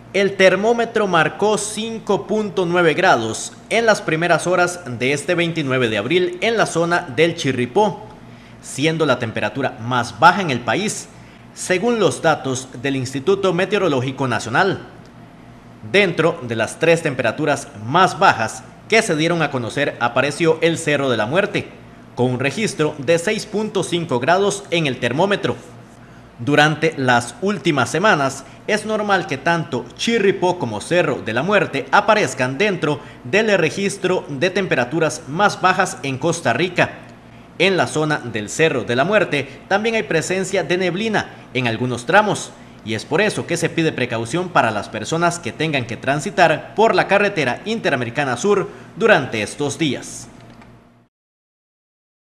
El termómetro marcó 5.9 grados en las primeras horas de este 29 de abril en la zona del Chirripó, siendo la temperatura más baja en el país, según los datos del Instituto Meteorológico Nacional. Dentro de las tres temperaturas más bajas que se dieron a conocer apareció el Cerro de la Muerte, con un registro de 6.5 grados en el termómetro. Durante las últimas semanas es normal que tanto Chirripó como Cerro de la Muerte aparezcan dentro del registro de temperaturas más bajas en Costa Rica. En la zona del Cerro de la Muerte también hay presencia de neblina en algunos tramos, y es por eso que se pide precaución para las personas que tengan que transitar por la carretera Interamericana Sur durante estos días.